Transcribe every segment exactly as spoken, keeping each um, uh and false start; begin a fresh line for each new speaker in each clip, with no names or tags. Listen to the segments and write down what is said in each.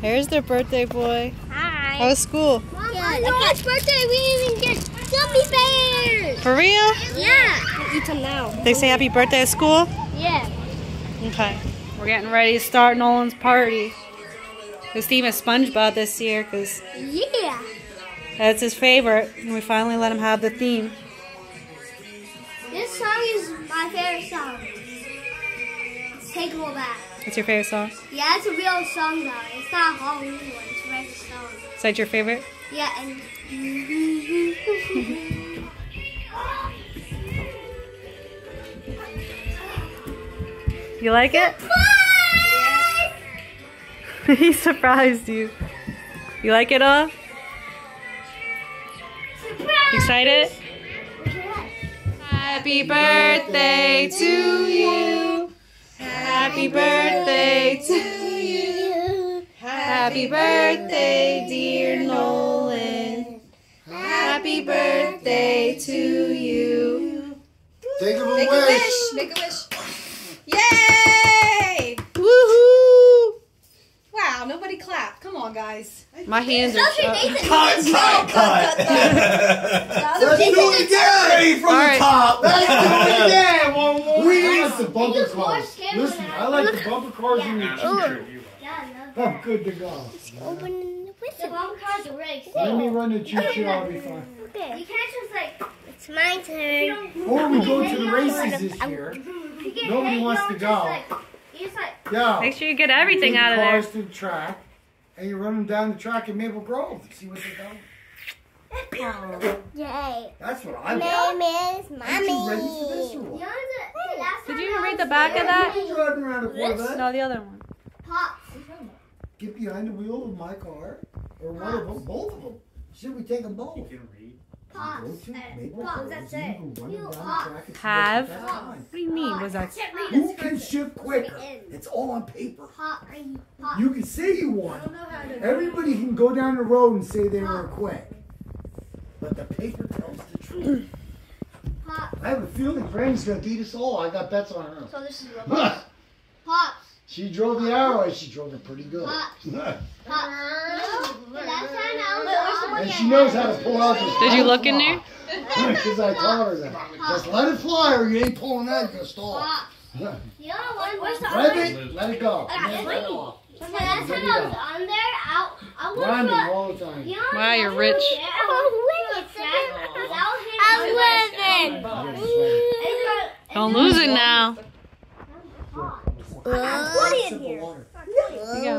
Here's their birthday boy.
Hi.
How was school?
Mom, yeah, on Noah's birthday, we didn't even get gummy bears.
For real?
Yeah. I'll eat them now.
They say happy birthday at school?
Yeah.
Okay. We're getting ready to start Nolan's party. His theme is SpongeBob this year because
Yeah.
that's his favorite. And we finally let him have the theme.
This song is my favorite song. Let's take a little back.
What's your favorite song?
Yeah, it's a real song though. It's not a Halloween one. It's a regular song.
Is that your favorite?
Yeah, and
You like it? He surprised you. You like it all?
Surprise!
Excited? Happy birthday to you. Happy birthday to you. Happy birthday, dear Nolan. Happy birthday to you.
Take a
Make a
wish.
wish. Make a wish. Yay!
Woohoo!
Wow, nobody clapped. Come on, guys.
My hands are
Don't you
up.
think that-
Cut, cut, cut. Let's do it again.
Ready from
All
the
right.
top.
Let's do it again. One more.
We
I
need
like the bumper
Use more
cars.
skin
Listen,
when
I
I-
like the bumper cars and the
Yeah.
choo-choo.
Yeah, I love
I'm good to go.
Open the bomb cards are really
Let me
cool.
run the choo-choo. I'll be fine.
You can't just like. It's my turn.
Or we go to the races this year. Nobody wants to go.
You just like.
Yeah.
Make sure you get everything
Take
out of
the
there.
cars to the track, and you run them down the track in Maple Grove to see what they got.
Yay.
That's what I
My
want.
name is
Aren't you ready for this or
Mommy.
what?
Did you even read the back of that?
You're driving around a Corvette.
No, the other one.
Pops.
Get behind the wheel of my car, or one of them, both of them. Should we take them both?
Pops.
Go to Maple
Pops,
Grove,
that's
and
it.
you can run them down the
Pops.
track and see
Have.
what you got.
What do you mean? Was that?
Who can shift quicker? It's all on paper.
Pop. Pop.
You can say you won. Everybody can go down the road and say they were quick. But the paper tells the truth.
Pop.
I have a feeling Granny's gonna beat us all. I got bets on her.
So this is real. Pops.
She drove the arrow. She drove it pretty good.
Pops. Pop. No. Last time I was
And she knows how to pull out this.
Did you look in there?
Because I taught her that. Just let it fly or you ain't pulling that, you're gonna stall.
Pop. You know what? Where's the
Let it, let it go.
I got
Let it
three.
go.
So last time I was on there, I I was
Grinding all the time.
You know
Wow, you're rich.
Oh, wait.
Don't lose it now.
Plenty in
Sip of
here.
water.
You go.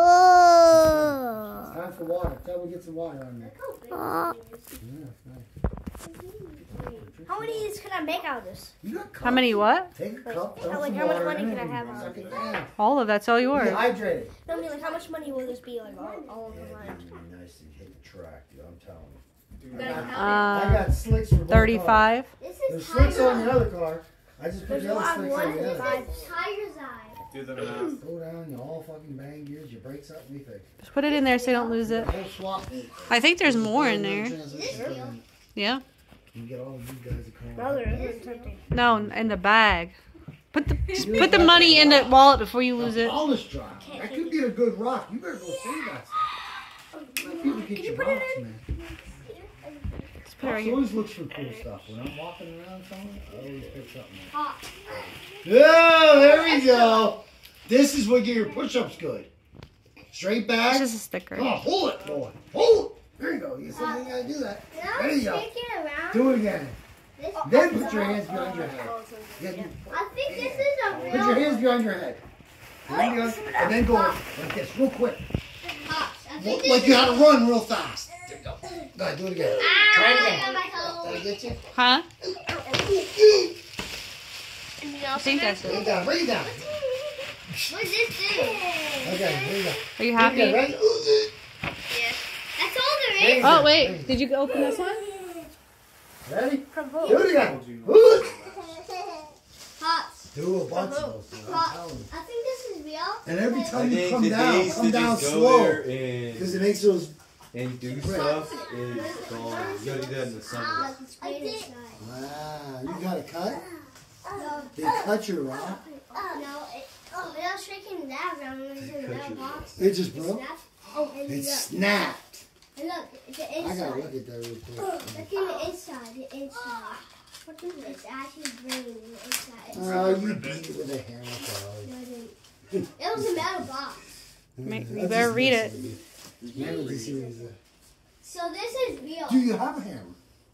It's time for water. Tell me to get some water on there. Yeah, it's nice.
How many of these can I make out of this?
You got cups.
How many what?
Take a cup. throw
Like,
some
how much
water
money
in
can
it,
I have
and
on
suck
it?
it down.
All of that's all
Be
yours.
hydrated.
No, I mean, like, how much money will this be, like, all, all of the line?
Nice to hit the track, dude. I'm telling you.
You
I
gotta
got,
count
I
Uh,
got slicks for both cars.
thirty-five.
This
There's
is
slicks on
Tiger's
the other car. I just put
There's
the
a
other
lot of
slicks on
one.
the
This
other.
is Tiger's Eye.
Do the math.
Go down, you all fucking bang gears, your brakes up, we fix.
Just put it in there so you don't lose it.
The whole swap.
I think there's more in there.
Transmission.
Yeah.
You get all of you guys to come
No,
on.
there isn't something.
No, in the bag. Put the just put the money in the wallet before you lose it.
Polish drop. That could be a good rock. You better go save that. People get your rocks, man.
Just put it right
I
here.
always looks for cool stuff. When I'm walking around somewhere, I always pick something up.
Pop.
Oh, there we go. This is what get your push-ups good. Straight
It's
back.
just a sticker.
Come on, pull it, pull it, pull it. There you go. You said you gotta do that.
Now
There
I'm
you go.
shaking around.
Do it again.
This,
Then put your hands behind your head. Yeah, you-
I think this is a
Put
real
your hands behind your head. There you go. And then go like this, real quick.
Pops. I think
Like
this
like
is
you gotta run real fast. There you go. Go ahead, do it again.
Ah,
Try it
I got
again.
my toe.
Did I get you?
Huh? I think that's
Bring it
it.
down, bring it down.
What's this do?
Okay, there you go.
Are you
There
happy?
you go, right?
Yeah. That's all there
There
is.
you go.
Oh wait, did you open this one?
Ready?
From
Do
who?
it again.
Pops.
Do a bunch of those. man, I'm
Pops.
telling you.
I think this is real.
And every
I
time you
think
come
the
down,
days
come
to
down
just go
slow.
there and,
Because it makes those.
and do stuff is gone. You gotta do that in the summer.
I think.
Wow, you got a cut?
No.
They cut your rock.
No. It, without shaking that around, when it's in that box.
It just broke?
Snapped. Oh, and
It
look.
snapped.
And look, the
I gotta
inside.
look at that real quick.
Look in the inside, the inside. What is it? It's actually green in the inside.
Oh, you beat it with a hammer, probably.
No, I didn't. It was a metal box.
Ma- you
That's
better
just
read it.
messing with you. Hammer this is a-
So this is real.
Do you have a hammer?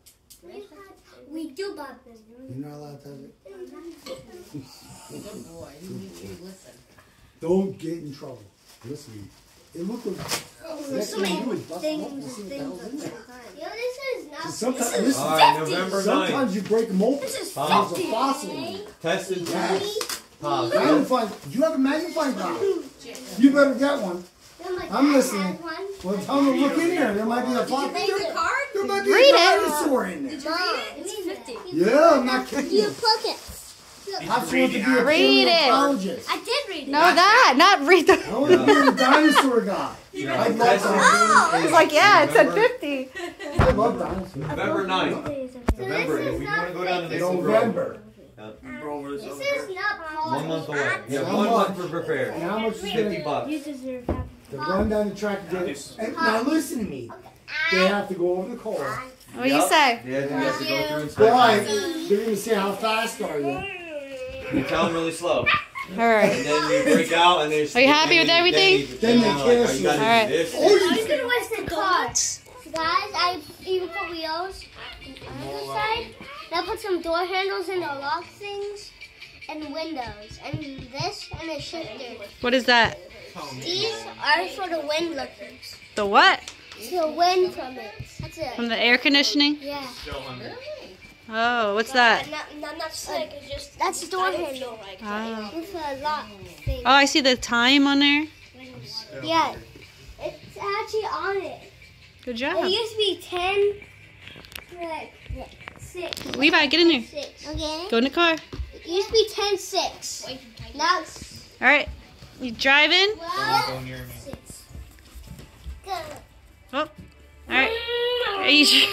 We do, but
You're not allowed to have it.
Good boy. You need to listen.
Don't get in trouble. Listen. It looked like.
there's so many
things.
things and things. Yo, this is not.
Sometimes,
this is
listen,
All right, November
sometimes
ninth.
you break them open.
This is
Huh?
There's a fossil in it.
Test and
Yes.
pause.
Magnifying. You have a magnifying glass. You better get one. I'm listening. Well, tell them to look in there. There might be a fossil.
Read the card?
There might be
Read
a
it.
dinosaur in there.
Mom, it's fifty.
Yeah, I'm not kidding
You
you.
plug it.
I'm supposed to be a
Read it.
paleontologist.
I did read it.
No, that, not read the.
I want to be a dinosaur guy.
No,
I love
test and
dinosaurs.
pause
It's like, yeah, it said
November-
fifty.
I love dinosaurs.
November ninth.
So
November,
this
if
is
we
not
want to go down to
fifty.
the
November.
This is not Paul.
One month away. You have
How
one
much?
month to prepare.
And how much is
Fifty
it?
bucks.
You deserve that.
To run down the track and get it. And now listen to me. They have to go over the car.
What do you say?
Yeah, then you have to go through and
Why?
inspection.
They're going to say how fast are you.
You tell them really slow.
All right.
And then you break out and there's.
Are you happy with everything?
Then they
like,
kiss
oh, you
you.
gotta
Alright.
do this.
Oh, you
I'm gonna waste the cards. Guys, I even put wheels on the other side. Then I put some door handles and the lock things and windows. And this and a shifter.
What is that?
These are for the wind lookers.
The what?
The wind from it. That's it.
From the air conditioning?
Yeah.
Oh, what's that?
I'm not, I'm not sick. It's just that's the door handle.
Oh.
With a lock thing.
Oh, I see the time on there.
Yeah. It's actually on it.
Good
It
job.
used to be ten, like, six.
Levi, get in there.
Six. Okay.
Go in the car.
It used to be ten six. Now it's
All right. You driving?
twelve six. Go.
Oh. All right. Are you sure?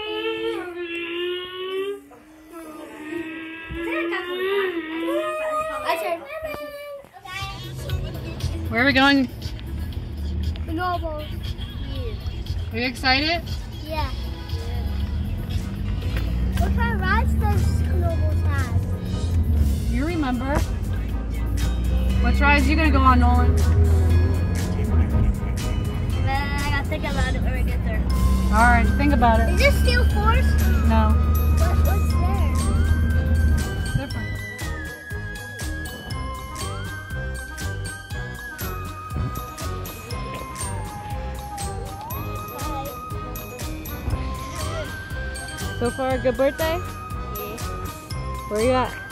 My turn.
Where are we going?
Normal.
Are you excited?
Yeah. What kind of rides does Knobles have?
You remember. What rides you gonna go on, Nolan?
I gotta think about it when we get there.
All right, think about it.
Is this Steel Force?
No.
What, what's there?
It's different. So far, good birthday?
Yeah.
Where you at?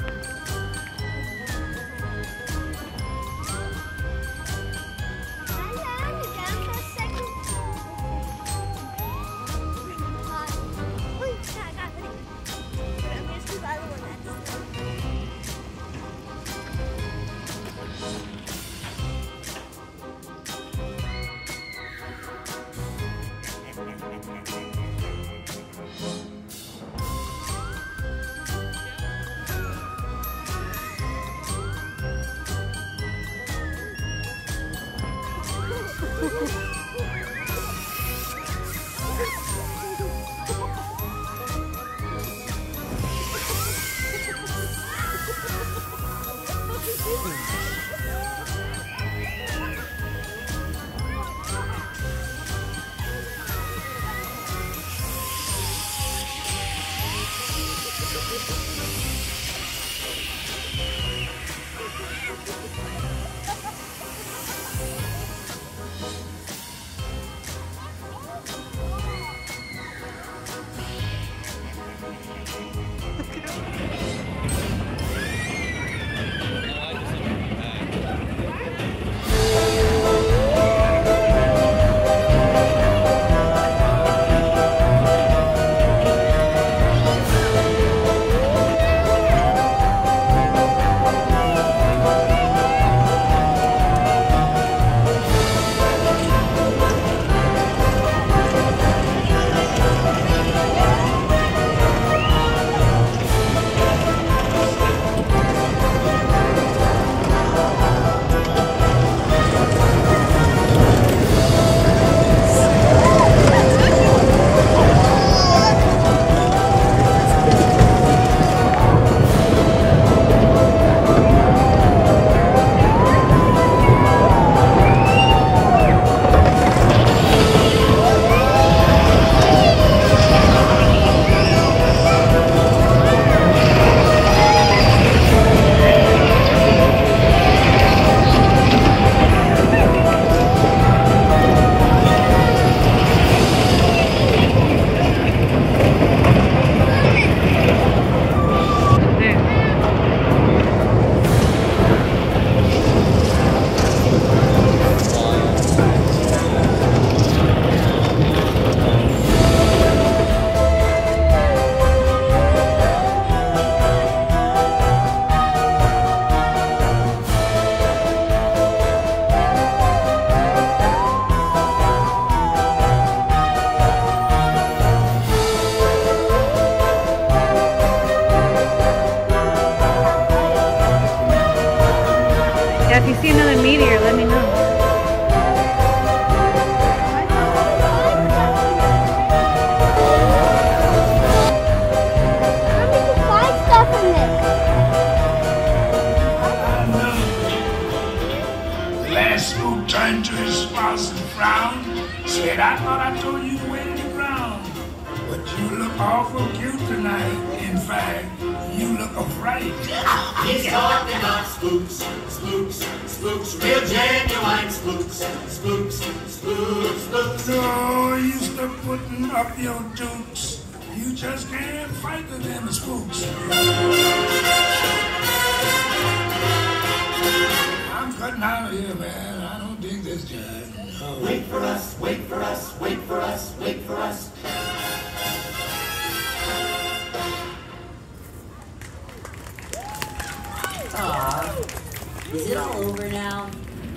speedier, let me know.
Turned to his spouse and frowned. Said, I thought I told you to wait in the ground. But you look awful cute tonight. In fact, you look afraid.
He's talking about spooks, spooks, spooks, real genuine spooks, spooks, spooks, spooks.
No use to putting up your dukes. You just can't fight the them spooks. I'm cutting out of here, man. I don't dig this judge. Oh.
Wait for us, wait for us, wait for us, wait for us.
Aw, is it all over now?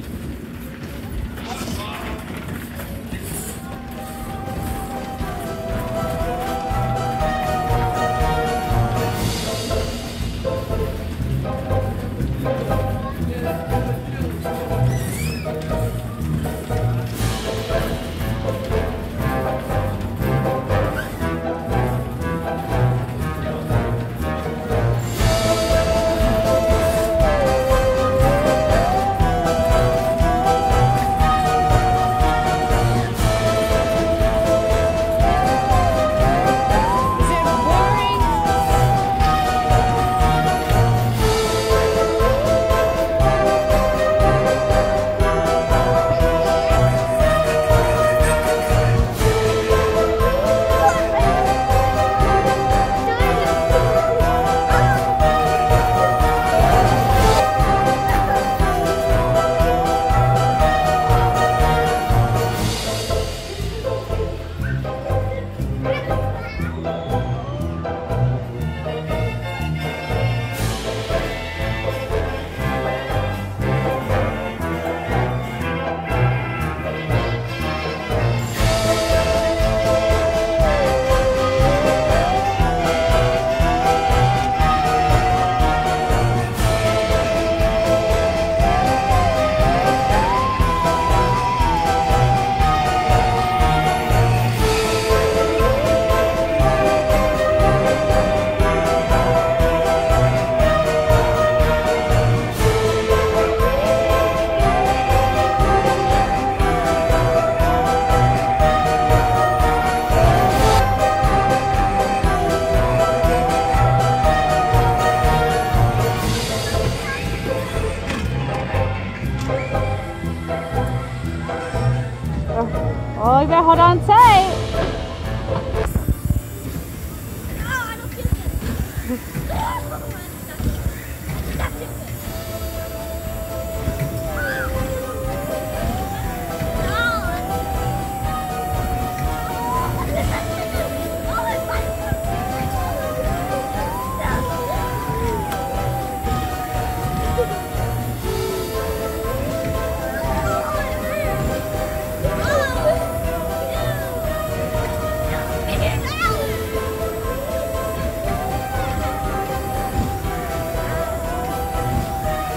Oh, you better hold on tight.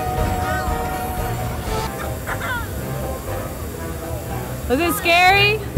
Was it scary?